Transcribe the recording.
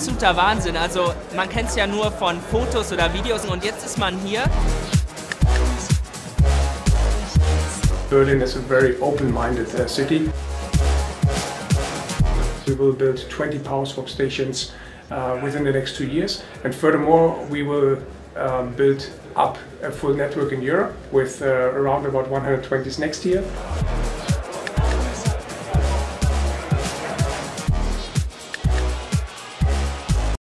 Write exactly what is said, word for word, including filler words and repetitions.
absoluter Wahnsinn. Also man kennt es ja nur von Fotos oder Videos und jetzt ist man hier. Berlin is a very open-minded uh, city. We will build twenty PowerSwap stations uh, within the next two years, and furthermore we will um, build up a full network in Europe with uh, around about one hundred twenties next year.